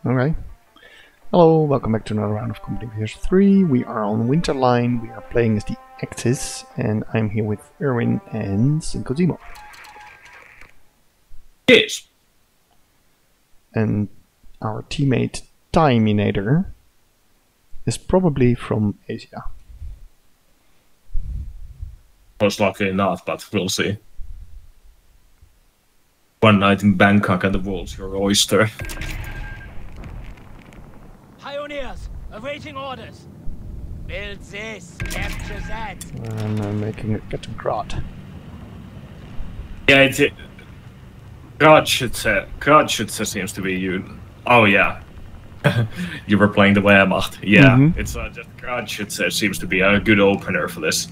Okay. Hello, welcome back to another round of Company Vs 3. We are on Winterline, we are playing as the Axis, and I'm here with Erwin and Sinko-Zimo. Yes. And our teammate Timinator is probably from Asia. Most likely not, but we'll see. One night in Bangkok and the world's your oyster. Pioneers, awaiting orders. Build this, capture that. And I'm making a cut and crot. Yeah, it's it. Kratschütze seems to be you. Oh yeah. You were playing the Wehrmacht. Yeah, it's just Kratschütze seems to be a good opener for this.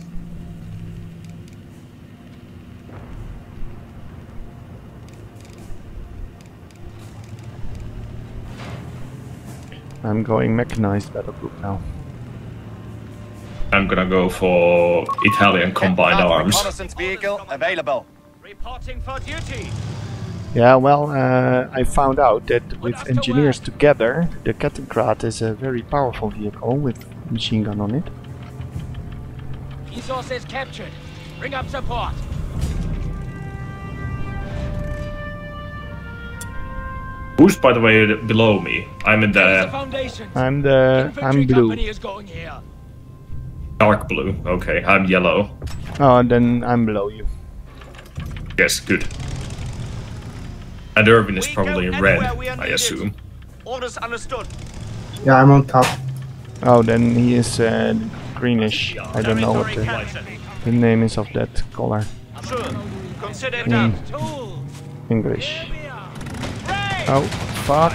I'm going mechanized battle group now. I'm gonna go for Italian combined arms. Reconnaissance vehicle available. Reporting for duty. Yeah, well, I found out that with engineers together, the Kettenkraat is a very powerful vehicle with machine gun on it. Resources captured. Bring up support. Who's, by the way, below me? I'm in the I'm blue. Is going here. dark blue. Okay, I'm yellow. Oh, then I'm below you. Yes, good. And Erwin is probably in red, I assume. Orders understood. Yeah, I'm on top. Oh, then he is greenish. I don't know what the name is of that color Consider in English. Oh, fuck.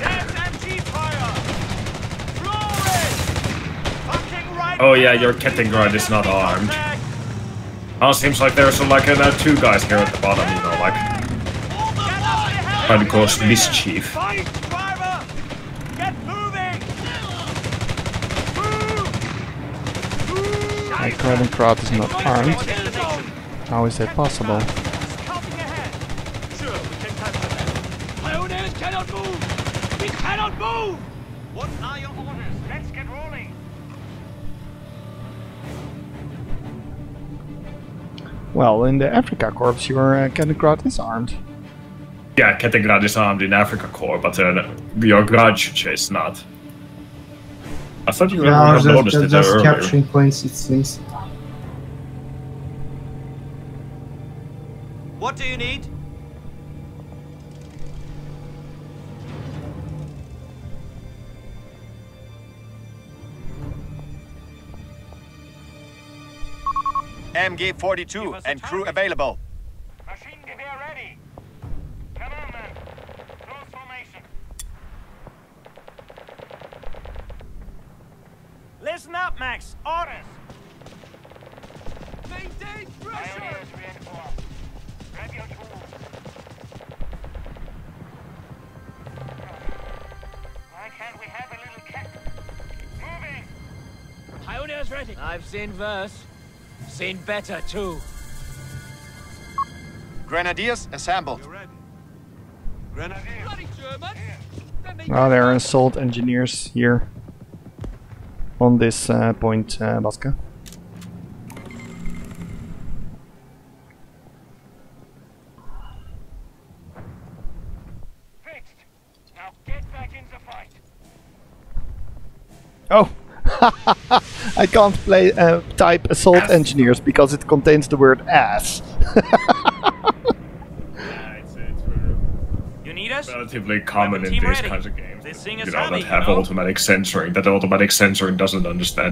Oh yeah, your Kettengrad is not armed. Oh, seems like there's like two guys here at the bottom, you know, like trying to cause mischief. My Kettenkraat is not armed. How is that possible? Pioneers cannot move! We cannot move! What are your orders? Let's get rolling. Well, in the Africa Corps, your Kettenkraat is armed. Yeah, Kettengrad is armed in Africa Corps, but your Kratschütze is not. I thought you would have noticed it just earlier. capturing points, it seems. What do you need? MG-42 and crew available. Machine gewehr ready. Come on, man. Close formation. Listen up, Max. Orders. Maintain pressure! Pioneers reinforced. Grab your tools. Why can't we have a little cat? Moving. Pioneers ready. I've seen worse. Seen better too. Grenadiers assembled. Grenadiers. Bloody Germans! Oh, there are assault engineers here on this point, Baska. Fixed. Now get back in the fight. Oh! I can't play type assault engineers because it contains the word ass. You need us? Relatively common in team these ready. kinds of games. This thing You is know, heavy, that have you know? automatic censoring, that automatic censoring doesn't understand.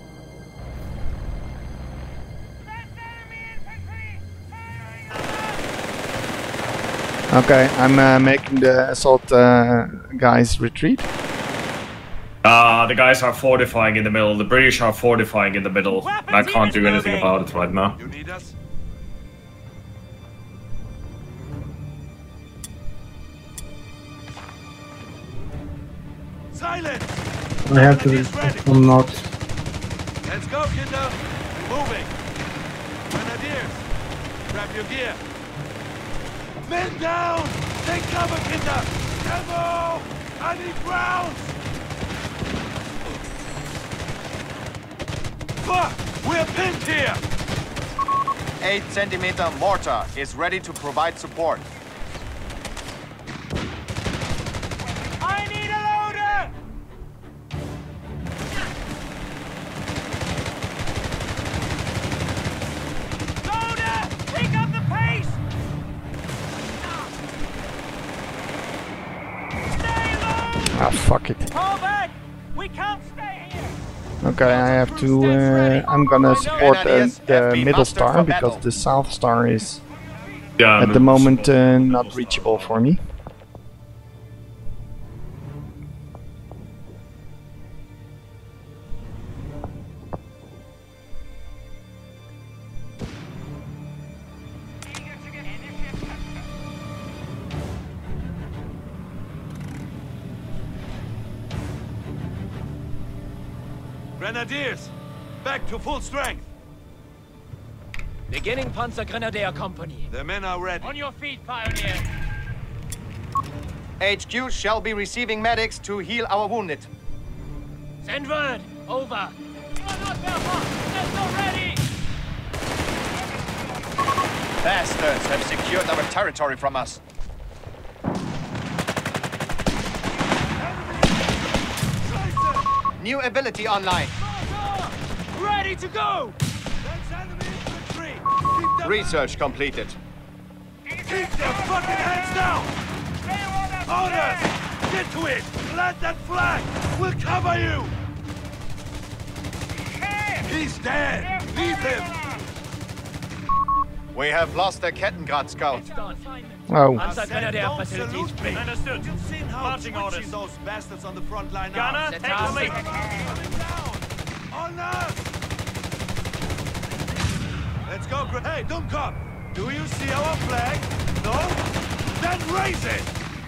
Okay, I'm making the assault guys retreat. The guys are fortifying in the middle, the British are fortifying in the middle, and I can't do anything about it right now. You need us? Silence! I have to I'm not. Let's go, Kinder! Moving! Grenadiers! Grab your gear! Men down! Take cover, Kinder! Elbow! I need rounds! Fuck! We're pinned here! 8-centimeter mortar is ready to provide support. I need a loader! Loader! Pick up the pace! Stay low! Ah, fuck it. Fall back! We can't stay here! Okay, I have to. I'm gonna support the middle star because the south star is Yeah. at the moment not reachable for me. Grenadiers! Back to full strength! Beginning Panzergrenadier Company. The men are ready. On your feet, pioneer! HQ shall be receiving medics to heal our wounded. Send word. Over. Not Wehrmacht! Let's go ready! Bastards have secured our territory from us. New ability online. Ready to go! That's enemy infantry! Keep them, Research completed. keep their fucking hands down! Orders! Get to it! Plant that flag! We'll cover you! He's dead! Leave him! We have lost the Kettengrad scout. Oh, Panzergrenadier facilities free. Understood. You've seen how Marching twitchy orders. those bastards on the front line Gunner, are. take the lead! Coming down! On us! Let's go, hey, Dummkopf! Do you see our flag? No? Then raise it!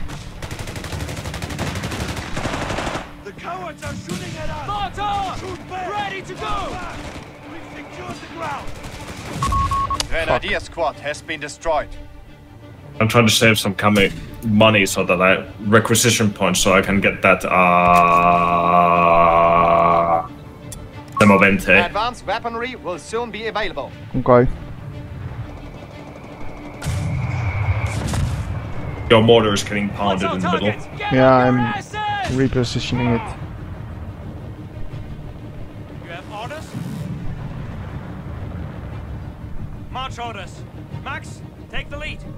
The cowards are shooting at us! Mortar! Shoot back! Ready to go! We've secured the ground! Grenadier squad has been destroyed. I'm trying to save some money so that I requisition points so I can get that Semovente. Advanced weaponry will soon be available. okay. Your mortar is getting pounded in the middle. Yeah, I'm repositioning it. You have orders? March orders. Max, take the lead.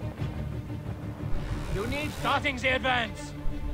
You need starting the advance.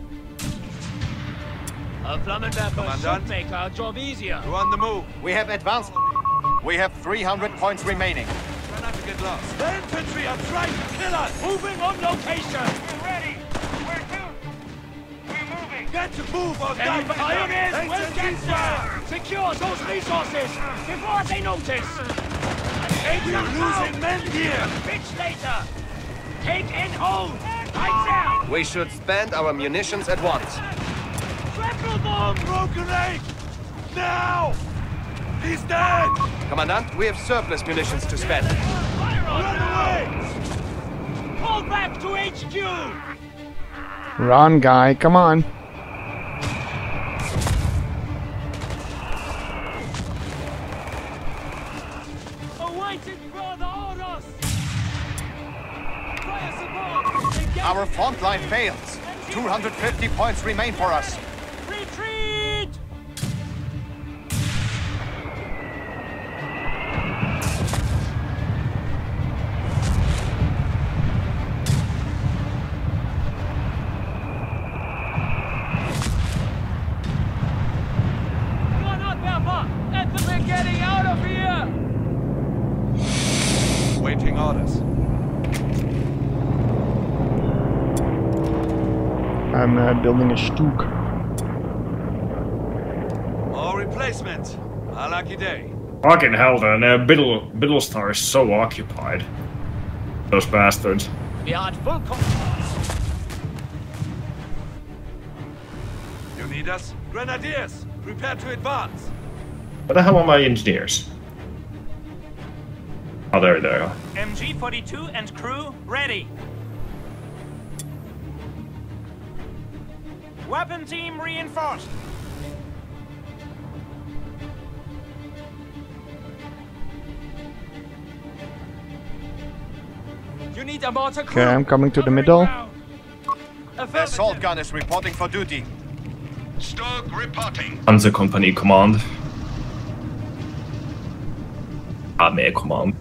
A Flammenwerfer Commandant. should make our job easier. We're on the move. We have advanced. We have 300 points remaining. Try not to get lost. The infantry are trying to kill us! Moving on location. We're ready. Where to? We're moving. Get to move or die! Enemy pioneers Thanks will and get cease there. fire. Secure those resources before they notice. We're losing men here! Bitch later. Take and hold. Right there. We should spend our munitions at once. Triple bomb. Throw grenade! Now! He's dead! Commandant, we have surplus munitions to spend. Run away! Pull back to HQ. Run, guy, come on. Awaiting further orders. Fire support. Engage. Our front line fails. 250 points remain for us. Retreat. We're getting out of here! Waiting orders. I'm building a Stug. More replacements. A lucky day. Fucking hell, the middle star is so occupied. Those bastards. We are at full You need us? Grenadiers! Prepare to advance! Where the hell are my engineers? Oh, there they are. MG-42 and crew ready. Weapon team reinforced. You need a mortar crew. Okay, I'm coming to the middle. The assault gun is reporting for duty. Stug reporting. Panzer Company Command. Armee Command.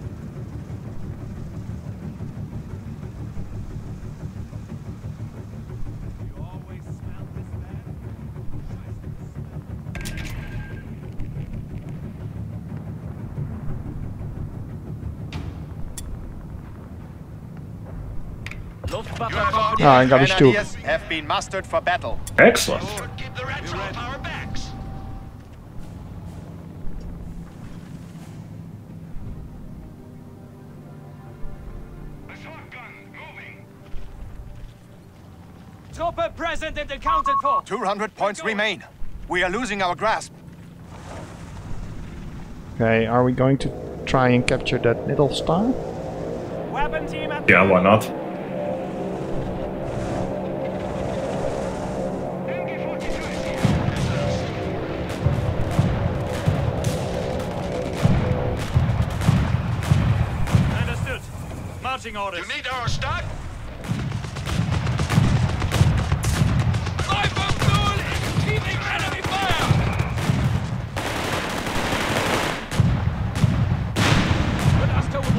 Ah, I got a Stug. Grenadiers have been mustered for battle. Excellent. Keep the Reds off our backs. Assault gun moving. Trooper present and accounted for. 200 points remain. We are losing our grasp. Okay, are we going to try and capture that middle star? Weapon team at Yeah, why not? Understood. Marching orders. You need our stock? Keeping enemy fire. Put us to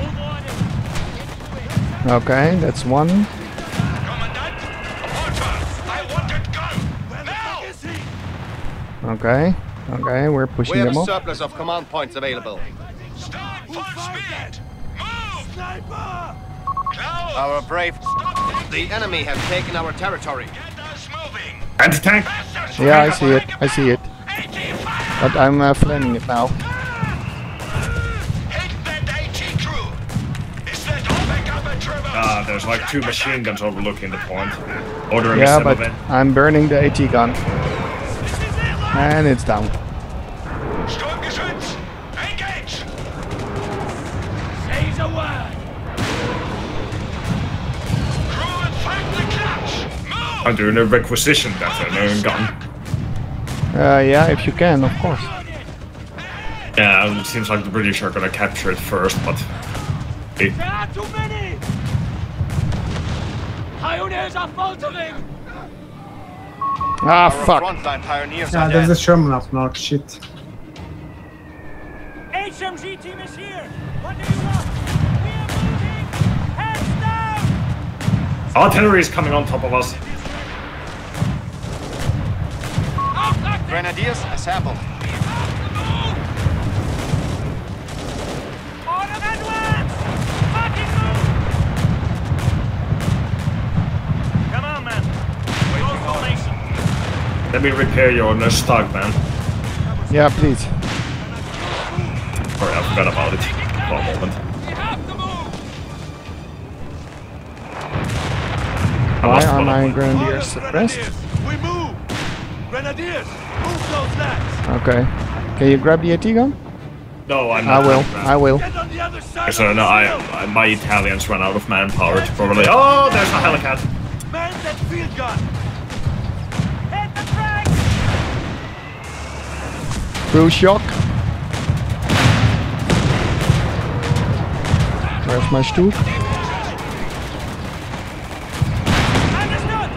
Okay, that's one. Commandant, order! I want it gun! Now! Okay, okay, we're pushing We have them a off. surplus of command points available. Start full speed! Move! Sniper! Close! Our brave... The enemy have taken our territory. Get us moving! Anti-tank! Yeah, I see it, I see it. 80 fire! But I'm flanking it now. Hit that AT crew! Is that all backup troopers? Ah, there's like 2 machine guns overlooking the point. Ordering Yeah, a but but I'm burning the AT gun. And it's down. Sturmgeschütz! Engage! Say the word. Crew and fight the clutch! Move! I'm doing a requisition that a gun. Yeah, if you can, of course. Yeah, it seems like the British are gonna capture it first, but... There are too many. Pioneers are faltering. Ah, Our fuck. frontline pioneers Yeah, are there's a dead. Sherman up north. Shit. HMG team is here. What do you want? We are moving. Heads down. Artillery is coming on top of us. Grenadiers assembled. Order advance. Fucking move. Come on, man. Close formation. Let me repair your Stug, man. Yeah, please. Sorry, I forgot about it for a moment. We have to move. I Why lost are one of my them. grenadiers suppressed? We move! Grenadiers! Move those lads! Okay. Can you grab the AT gun? No, I'm I not. will, I will. Get on the other side So of no, the field! my Italians ran out of manpower to probably... Oh, there's a helicat. Man that field gun! Hit the track. Cruise shock. Where's my Stug? Understood.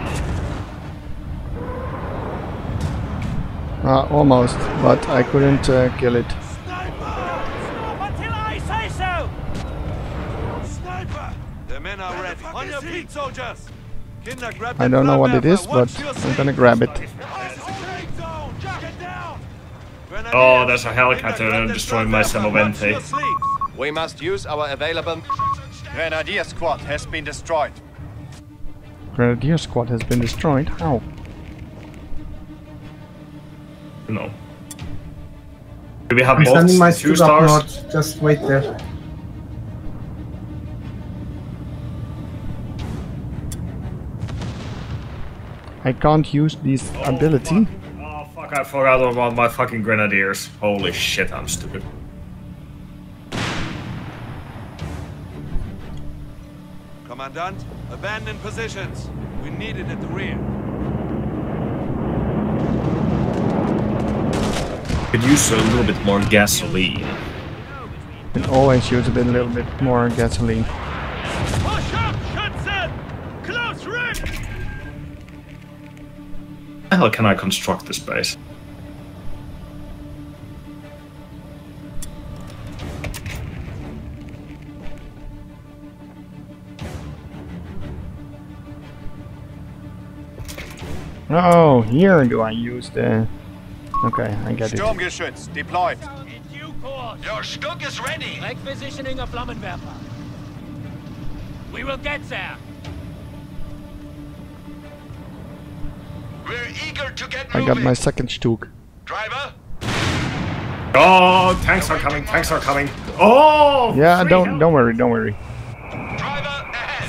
Almost, but I couldn't kill it. Sniper! Stop until I say so. Sniper! The men are ready. On your feet, soldiers! Kinder, grab I that don't know what it Flammenwerfer. is, Watch but your I'm six. gonna grab it. This is a trade zone! Get down! Oh, there's a helicat Kinder, grab that destroying my Flammenwerfer. Watch Semovente. your sleeves. We must use our available... Grenadier squad has been destroyed. Grenadier squad has been destroyed. How? No. Do we have I'm sending my both 2 Stug up stars? north. Just wait there. I can't use this ability. Oh fuck, I forgot about my fucking grenadiers. Holy shit, I'm stupid. Commandant, abandon positions. We need it at the rear. Could use a little bit more gasoline. Can always use a little bit more gasoline. Push up, Schützen! Close range! How the hell can I construct this base? Oh, here do I use the... Okay, I get it. Sturmgeschütz deployed. In due course. Your Stug is ready! Requisitioning a Flammenwerfer. We will get there. We're eager to get I moving! got my second Stug. Driver? Oh, tanks are coming, tanks are coming. Oh! Yeah, free don't hell. worry, don't worry. Driver ahead!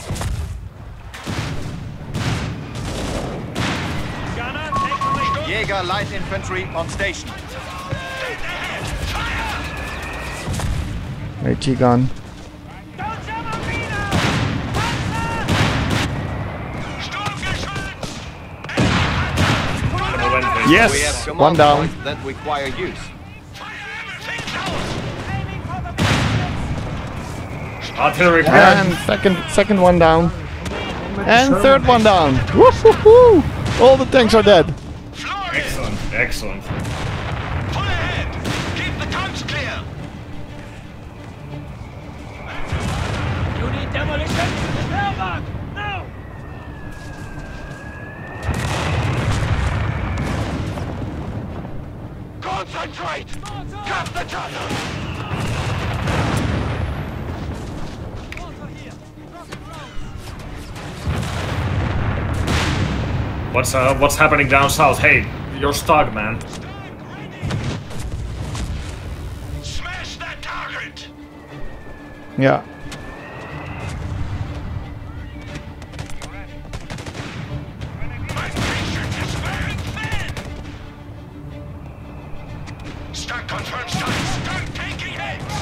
Gunner, take the lead. Jäger light infantry on station. AT gun. Don't jump on me now! Panzer! Yes! We have command One down. points that require use. Artillery And cannon. second one down. And third one down. Woo-hoo-hoo! All the tanks are dead. Excellent, excellent. Pull ahead! Keep the tanks clear! You need demolition? Wehrmacht! Now! Concentrate! Cap the tunnel! What's happening down south? Hey, you're Stug, man. Smash that target! Yeah. My patient is wearing thin! Start confirmed sights! Start taking hits!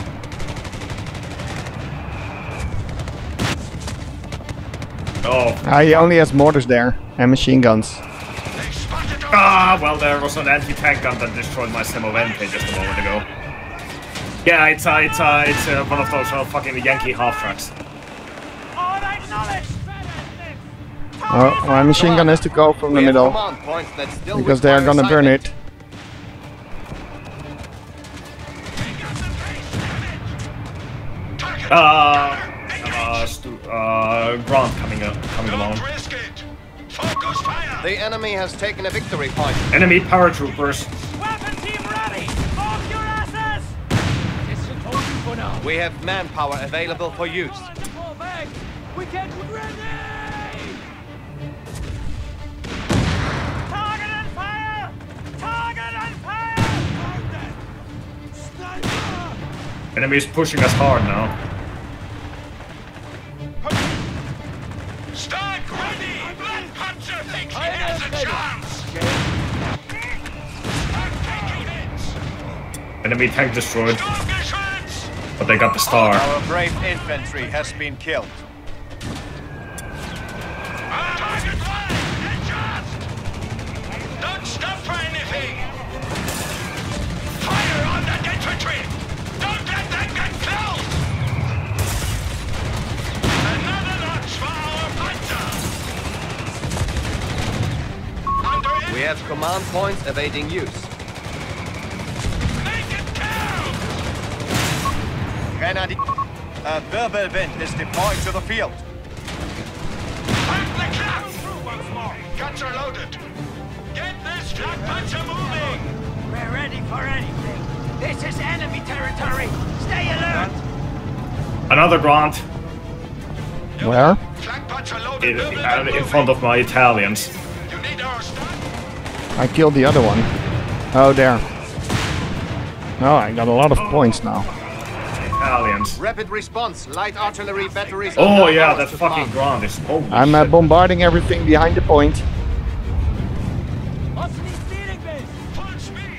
Oh. He only has mortars there and machine guns. They spotted us! Ah, well, there was an anti-tank gun that destroyed my Sinko-Zimo just a moment ago. Yeah, it's one of those fucking Yankee half-tracks. All acknowledged! Oh, my machine gun has to go from the We have middle command points that still because they are require gonna burn assignment. it. Grant coming along. Don't risk it! Focus fire! The enemy has taken a victory point. Enemy paratroopers. Weapon team ready! Off your asses! This should hold you for now. We have manpower available for use. Fall back! We can ready! Target and fire! Target and fire! Sniper! Enemy is pushing us hard now. Start ready! Black Panzer thinks he has a chance! Start taking hits! Enemy tank destroyed, Sturmgeschütz! but they got the star. Our brave infantry has been killed. Target fire! Headshots! Don't stop for anything! Fire on that infantry! Don't let that get close! Another notch for our Panzer! Under We have command points evading use. Make it count! Grenadier. A Wirbelwind is deployed to the field. Pack the cap! Through once more! Guns are loaded! Get this Black Panzer moving! We're ready for anything. This is enemy territory. Stay alert. Another Grant Where? Black Panzer loaded! in front of my Italians. You need our stuff? I killed the other one. Oh, there. Oh, I got a lot of points now. Italians. Rapid response. Light artillery batteries. Oh are yeah, ours that to fucking command. Grant is. Holy I'm shit. bombarding everything behind the point. What's the steering base? Full speed!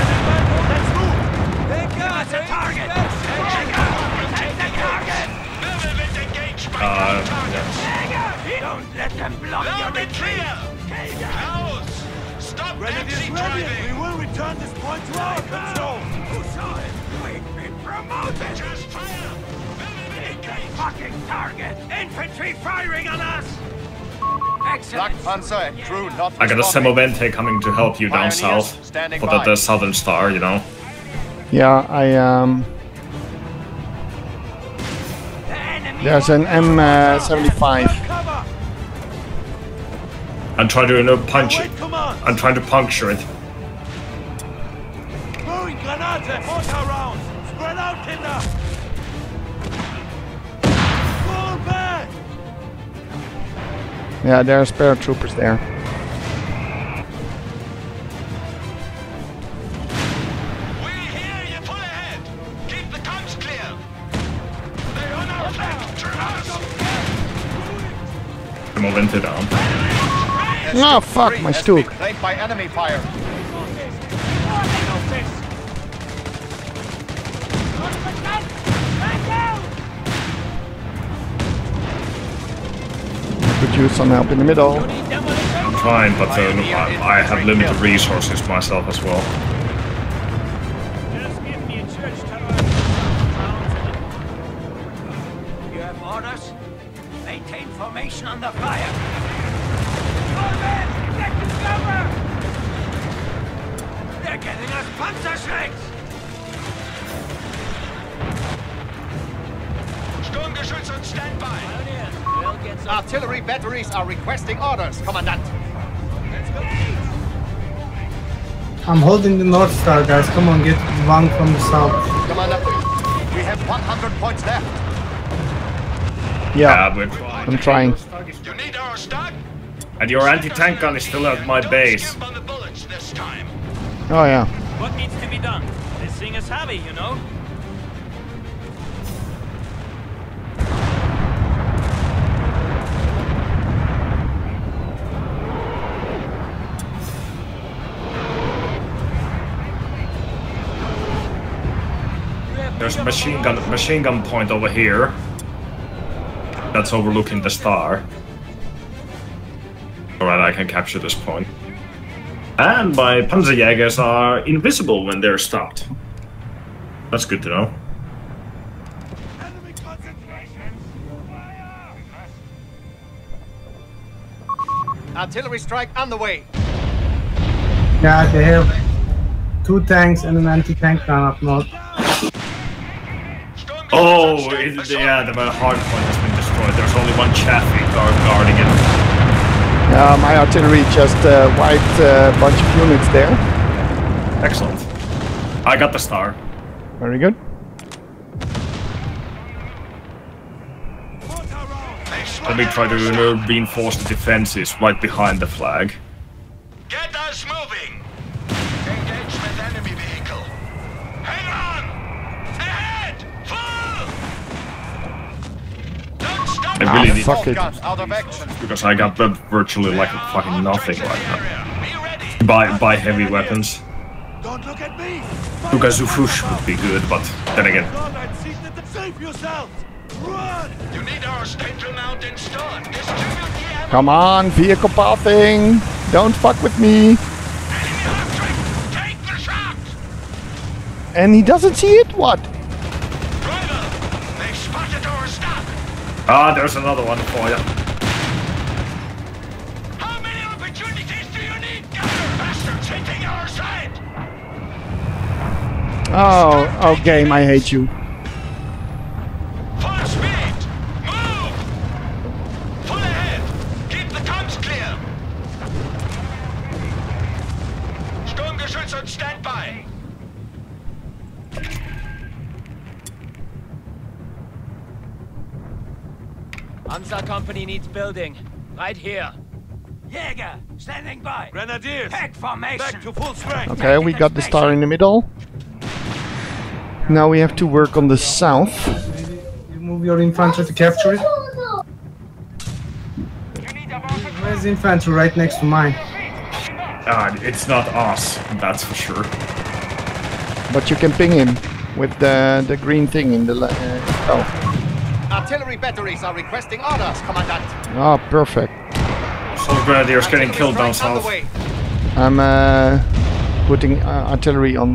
Let's move. Give us a target. Take the target. Don't let them block your retreat! Cowards! Stop Grenadiers taxi ready! driving! We will return this point to our control! Who saw it? We've been promoted! Just fire! Take the fucking target! Infantry firing on us! Black Excellent! Panzer and crew not I got a responding. Semovente coming to help you down Pioneers south. standing For by. the Southern Star, you know. Yeah, The enemy there's an M75. Cover! I'm trying to punch it. Wait, command! I'm trying to puncture it. Throwing granate! Mortar rounds! Spread out, Kinder! Fall back! Yeah, there are paratroopers there. We hear you, pull ahead! Keep the guns clear! They're on our flank! Trust! Semovente down. Oh fuck, Three my has been Stug. claimed by enemy fire. Could use some help in the middle. I'm trying, but I have limited resources myself as well. Just give me a church tower. You have orders? Maintain formation on the fire. Norman, get to cover! They're getting us Panzerschrecks! Sturmgeschütz on standby! We'll get some... Artillery batteries are requesting orders, Commandant. I'm holding the North Star, guys. Come on, get one from the south. Commander, we have 100 points left. Yeah, we're trying. I'm trying. You need our stock? And your anti-tank gun is still at my Don't base. skimp on the bullets this time. Oh yeah. What needs to be done? This thing is heavy, you know? There's a machine gun point over here. That's overlooking the star. Alright, I can capture this point. And my Panzerjägers are invisible when they're stopped. That's good to know. Enemy concentration! Fire! Artillery strike on the way. Yeah, they have 2 tanks and an anti-tank gun up north. Oh, yeah, the hard point has been destroyed. There's only one Chaffee guarding it. My artillery just wiped a bunch of units there. Excellent. I got the star. Very good. Mortar rounds! Let me try to reinforce the defenses right behind the flag. Get us moving! Engage with enemy vehicle. Hang on! Ahead! Full! Don't stop! I really need fuck it. Guns out of action. because I got virtually like fucking nothing right now. Be ready! Buy heavy weapons. Don't look at me! Tugazufush would be good, but then again, Save yourselves! Run! You need our central mount installed. Distribute the ammo. Come on, vehicle pathing! Don't fuck with me! Enemy electric! Take the shot! And he doesn't see it? What? Driver! They spotted our stock! ah, there's another one for you. How many opportunities do you need, gunner bastards hitting our side? Oh game, I hate you. Full speed! Move! Full ahead! Keep the comms clear! Sturmgeschütz on standby! Panzer Company needs building. Right here. Jäger, standing by. Grenadiers! Pack formation. Back to full strength! Okay, we got the star in the middle. Now we have to work on the south. You move your infantry to capture it. Where's the infantry? Right next to mine. It's not us, that's for sure. But you can ping him with the green thing in the oh. Artillery batteries are requesting orders, Commandant. Ah, perfect. Some grenadiers getting killed down Strike on the south. way. I'm putting artillery on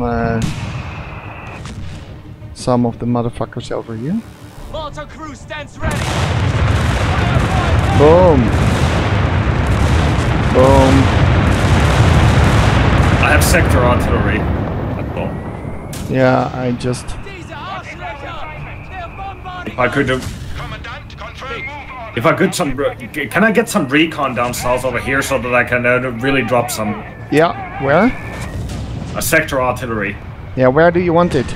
some of the motherfuckers over here. Mortar crew stands ready. Boom. Boom. I have sector artillery. Yeah, I just... These are our Schrecker. They're bombarding. If I could do... Commandant, confirm move. If I could some... Can I get some recon down south over here so that I can really drop some... Yeah, where? A sector artillery. Yeah, where do you want it?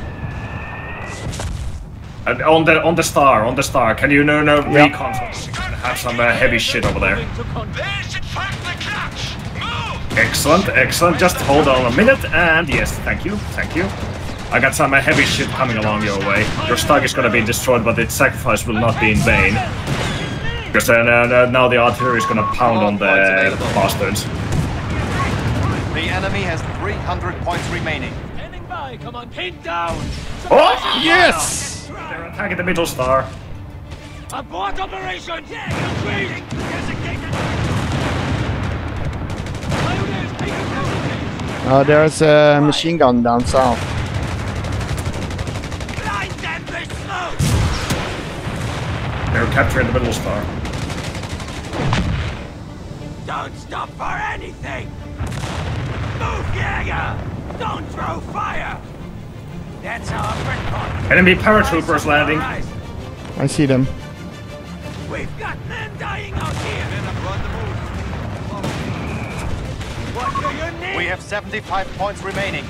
On the star. Can you recon some, have some heavy shit over there? There's the clutch. Move. Excellent. Just hold on a minute, and yes, thank you. I got some heavy shit coming along your way. Your Stug is gonna be destroyed, but its sacrifice will not be in vain. Because now the artillery is gonna pound on the bastards. The enemy has 300 points remaining. Standing by. Come on, pin down. Oh, yes! They're attacking the middle star. Abort operation. Oh, there's a machine gun down south. Blind them with smoke. They're capturing the middle star. Don't stop for anything. Move, Jäger. Don't throw fire. That's our friend point. Enemy paratroopers landing. I see them. We've got men dying out here. What do you need? We have 75 points remaining.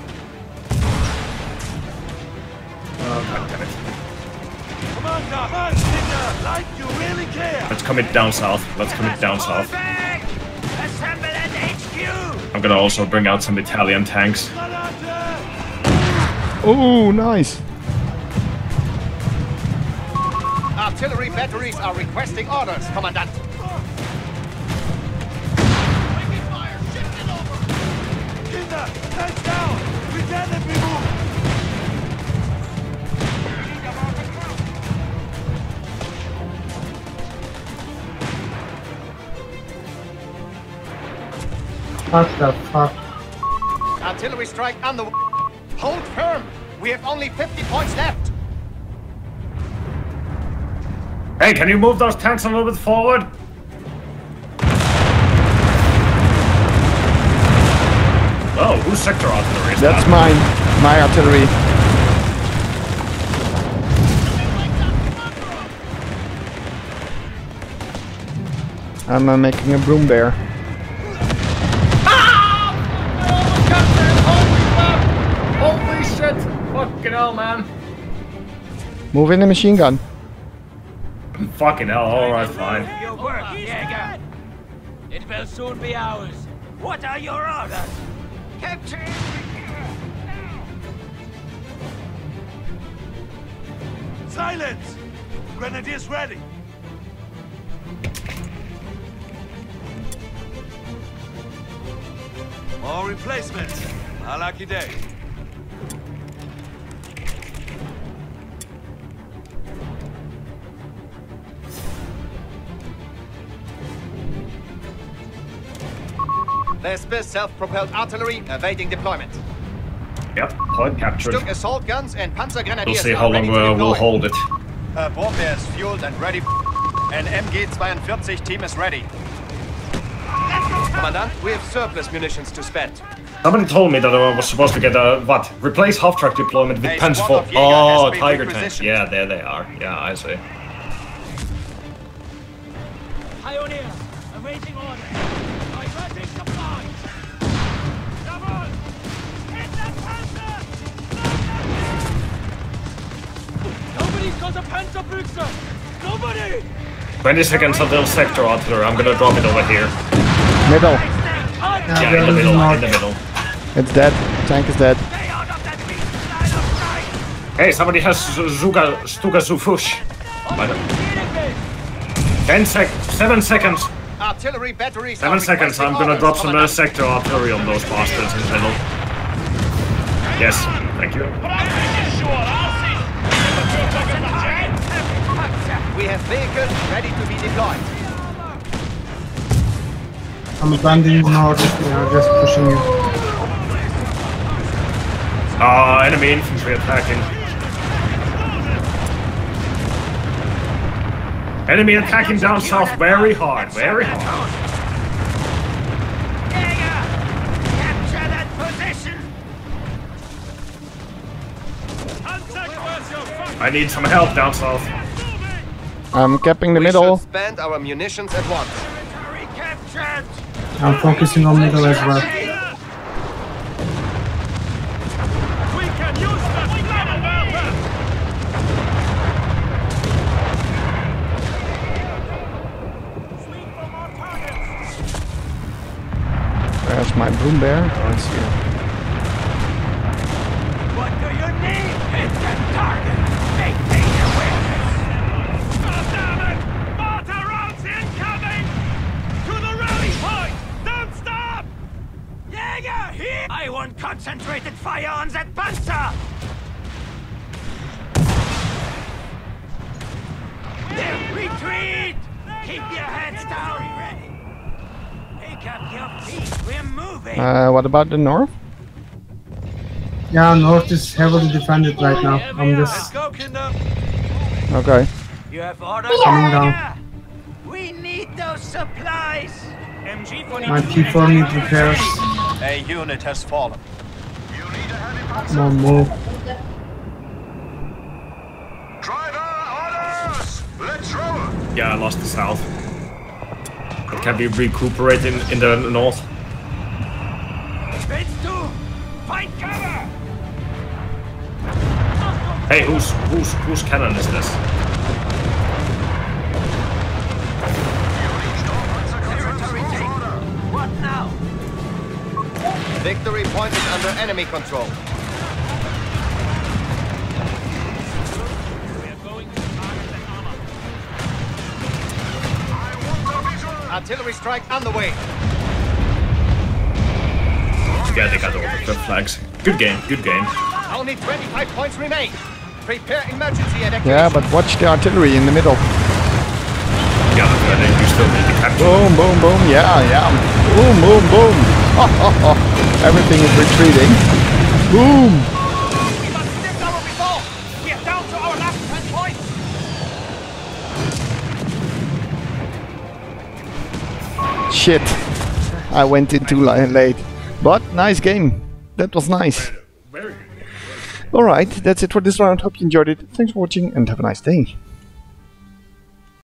Oh, God damn it. Commander, Stinger, like you really care. Let's commit down south. Fall back. Assemble at HQ. I'm gonna also bring out some Italian tanks. Oh, nice. Artillery batteries are requesting orders, Commandant. Kinder, tanks down. We can't be moved. What the fuck? Artillery strike on the way. Hold firm. We have only 50 points left. Hey, can you move those tanks a little bit forward? Oh, whose sector artillery is That's that? mine. My artillery. I'm making a broom bear. Holy shit! Fucking hell, man. Move in the machine gun. Fucking hell, alright, fine. Your work, Jäger. It will soon be ours. What are your orders? Capture. Silence! Grenadiers ready. More replacements. A lucky day. There's self-propelled artillery awaiting deployment. Yep, point captured. Stuck assault guns and Panzer Grenadiers We'll see are how long ready to deploy. we'll hold it. Bomber is fueled and ready. An MG-42 team is ready. Commandant, we have surplus munitions to spend. Somebody told me that I was supposed to get a, what? Replace half-track deployment with A Panzer squad of IV. Jäger Oh, has been Tiger tanks. requisitioned. Yeah, there they are. Yeah, I see. Pioneer, awaiting orders. Diverting supplies. Jawohl! Hit that Panzer! Nobody's got a Panzerbüchse! Nobody! 20 seconds until sector artillery. I'm gonna drop it over here. Middle. Yeah, in the middle, in the middle. It's dead. Tank is dead. Stay out of that beast's line of sight! Hey, somebody has Stugas-Zufush. 7 seconds. Artillery batteries 7 are seconds. I'm requesting gonna orders, drop some Commandant. sector artillery on those bastards in the middle. Yes, thank you. We have vehicles ready to be deployed. I'm abandoning north. They are just pushing you. Enemy infantry attacking. Enemy attacking down south very hard, very hard. Capture that position! I need some help down south. I'm capping the We middle. should spend our munitions at once. Territory captured! I'm focusing on middle as well. We can use that flammable weapon! Sweep for more targets! There's my boom bear. Oh, it's here. What do you need? Hit the target! Maintain your witness! God damn it! Mortar rounds incoming! To the rally point! Don't stop! Jäger, here! I want concentrated fire on that panzer! Retreat! Keep your heads down! Ready. Pick up your feet, we're moving! What about the north? Yeah, north is heavily defended right now. I'm just Go, Kinder! Okay. You have orders? coming down. We need those supplies! MG for My T4 needs repairs. A unit has fallen. Come on, move. Driver, orders! Let's roll! Yeah, I lost the south. But can we recuperate in the north? It's two! Find cover! Hey, whose cannon is this? Territory taken! What now? Victory point is under enemy control. Artillery strike on the way. Yeah, they got all the flags. Good game, good game. Only 25 points remain. Prepare emergency evacuation. Yeah, but watch the artillery in the middle. Yeah, but then you still need to capture. Boom, boom, boom. Yeah, yeah. Boom, boom, boom. Everything is retreating. Boom. We must lift our resolve! We are down to our last 10 points! Shit. I went in too late. But nice game. That was nice. Very good. Alright, that's it for this round. Hope you enjoyed it. Thanks for watching and have a nice day.